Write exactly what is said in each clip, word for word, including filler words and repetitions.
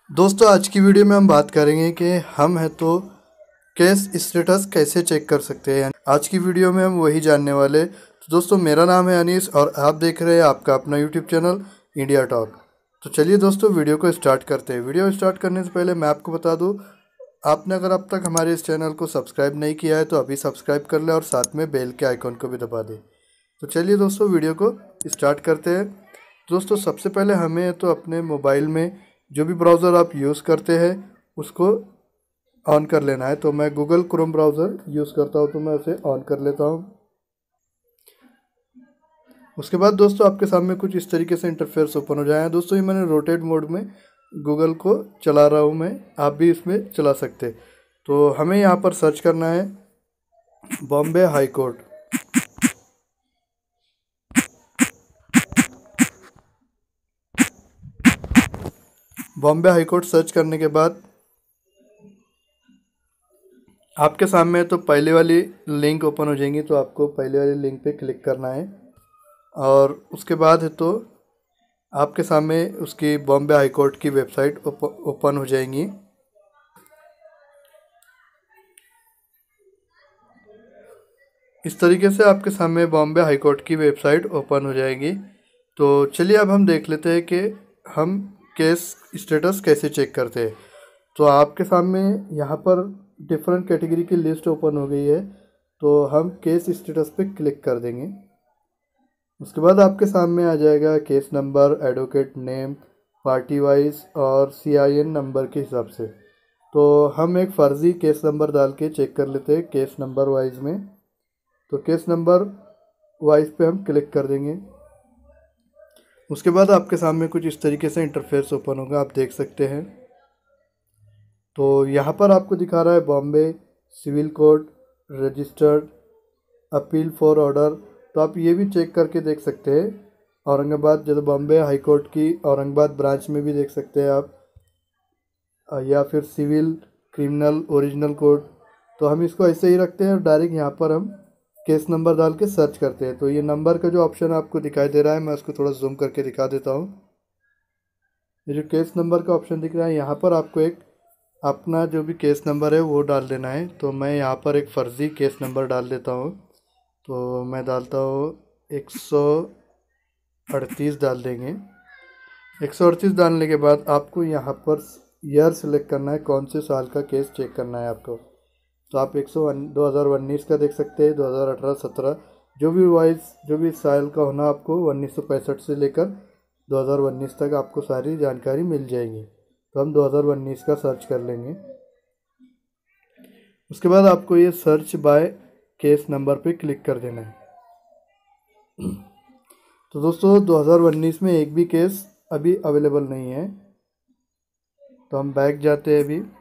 दोस्तों आज की वीडियो में हम बात करेंगे कि हम हैं तो केस स्टेटस कैसे चेक कर सकते हैं। आज की वीडियो में हम वही जानने वाले। तो दोस्तों मेरा नाम है अनीस और आप देख रहे हैं आपका अपना यूट्यूब चैनल इंडिया टॉक। तो चलिए दोस्तों वीडियो को स्टार्ट करते हैं। वीडियो स्टार्ट करने से पहले मैं आपको बता दूं, आपने अगर अब तक हमारे इस चैनल को सब्सक्राइब नहीं किया है तो अभी सब्सक्राइब कर लें और साथ में बेल के आइकॉन को भी दबा दें। तो चलिए दोस्तों वीडियो को स्टार्ट करते हैं। दोस्तों सबसे पहले हमें तो अपने मोबाइल में जो भी ब्राउज़र आप यूज़ करते हैं उसको ऑन कर लेना है। तो मैं गूगल क्रोम ब्राउज़र यूज़ करता हूँ तो मैं उसे ऑन कर लेता हूँ। उसके बाद दोस्तों आपके सामने कुछ इस तरीके से इंटरफेस ओपन हो जाए। दोस्तों ये मैंने रोटेट मोड में गूगल को चला रहा हूँ मैं, आप भी इसमें चला सकते। तो हमें यहाँ पर सर्च करना है Bombay high court. Bombay high court search करने के बाद आपके सामने तो पहले वाली लिंक ओपन हो जाएंगी, तो आपको पहले वाली लिंक पे क्लिक करना है और उसके बाद है तो आपके सामने उसकी बॉम्बे हाई कोर्ट की वेबसाइट ओपन हो जाएंगी। इस तरीके से आपके सामने बॉम्बे हाई कोर्ट की वेबसाइट ओपन हो जाएगी। तो चलिए अब हम देख लेते हैं कि हम केस स्टेटस कैसे चेक करते हैं। तो आपके सामने यहाँ पर डिफरेंट कैटेगरी की लिस्ट ओपन हो गई है, तो हम केस स्टेटस पे क्लिक कर देंगे। उसके बाद आपके सामने आ जाएगा case number, advocate name, party wise और सीआईएन नंबर के हिसाब से। तो हम एक फ़र्ज़ी केस नंबर डाल के चेक कर लेते हैं केस नंबर वाइज में। तो केस नंबर वाइज पे हम क्लिक कर देंगे। उसके बाद आपके सामने कुछ इस तरीके से इंटरफेस ओपन होगा, आप देख सकते हैं। तो यहाँ पर आपको दिखा रहा है Bombay civil court registered appeal for order. तो आप ये भी चेक करके देख सकते हैं। औरंगाबाद जैसे बॉम्बे हाई कोर्ट की औरंगाबाद ब्रांच में भी देख सकते हैं आप, या फिर सिविल क्रिमिनल ओरिजिनल कोर्ट। तो हम इसको ऐसे ही रखते हैं और डायरेक्ट यहाँ पर हम केस नंबर डाल के सर्च करते हैं। तो ये नंबर का जो ऑप्शन आपको दिखाई दे रहा है, मैं उसको थोड़ा जूम करके दिखा देता हूँ। ये जो केस नंबर का ऑप्शन दिख रहा है, यहाँ पर आपको एक अपना जो भी केस नंबर है वो डाल देना है। तो मैं यहाँ पर एक फ़र्ज़ी केस नंबर डाल देता हूँ। तो मैं डालता हूँ एक सौ अड़तीस डाल देंगे। एक सौ अड़तीस डालने के बाद आपको यहाँ पर ईयर सेलेक्ट करना है, कौन से साल का केस चेक करना है आपको। तो आप एक सौ दो हज़ार उन्नीस का देख सकते हैं, दो हज़ार अठारह सत्रह जो भी वाइज जो भी साल का होना आपको उन्नीस सौ पैंसठ से लेकर दो हज़ार उन्नीस तक आपको सारी जानकारी मिल जाएगी। तो हम दो हज़ार उन्नीस का सर्च कर लेंगे। उसके बाद आपको ये सर्च बाय केस नंबर पे क्लिक कर देना है। तो दोस्तों दो हज़ार उन्नीस में एक भी केस अभी अवेलेबल नहीं है। तो हम बैक जाते हैं अभी।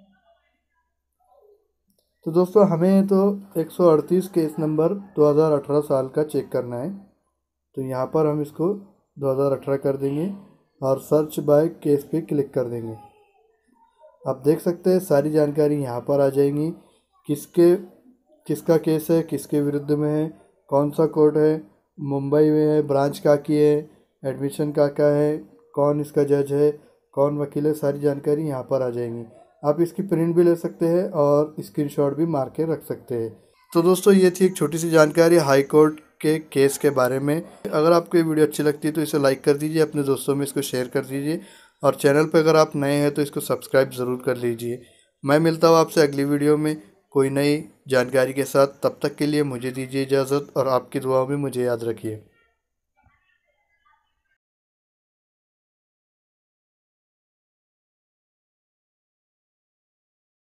तो दोस्तों हमें तो एक सौ अड़तीस केस नंबर दो हज़ार अठारह साल का चेक करना है। तो यहाँ पर हम इसको दो हज़ार अठारह कर देंगे और सर्च बाय केस पे क्लिक कर देंगे। आप देख सकते हैं सारी जानकारी यहाँ पर आ जाएंगी, किसके किसका केस है, किसके विरुद्ध में है, कौन सा कोर्ट है, मुंबई में है, ब्रांच का की है, एडमिशन का क्या है, कौन इसका जज है, कौन वकील है, सारी जानकारी यहाँ पर आ जाएंगी। आप इसकी प्रिंट भी ले सकते हैं और स्क्रीनशॉट भी मार के रख सकते हैं। तो दोस्तों ये थी एक छोटी सी जानकारी हाई कोर्ट के केस के बारे में। अगर आपको ये वीडियो अच्छी लगती है तो इसे लाइक कर दीजिए, अपने दोस्तों में इसको शेयर कर दीजिए और चैनल पर अगर आप नए हैं तो इसको सब्सक्राइब ज़रूर कर लीजिए। मैं मिलता हूँ आपसे अगली वीडियो में कोई नई जानकारी के साथ। तब तक के लिए मुझे दीजिए इजाज़त और आपकी दुआओं में मुझे याद रखिए।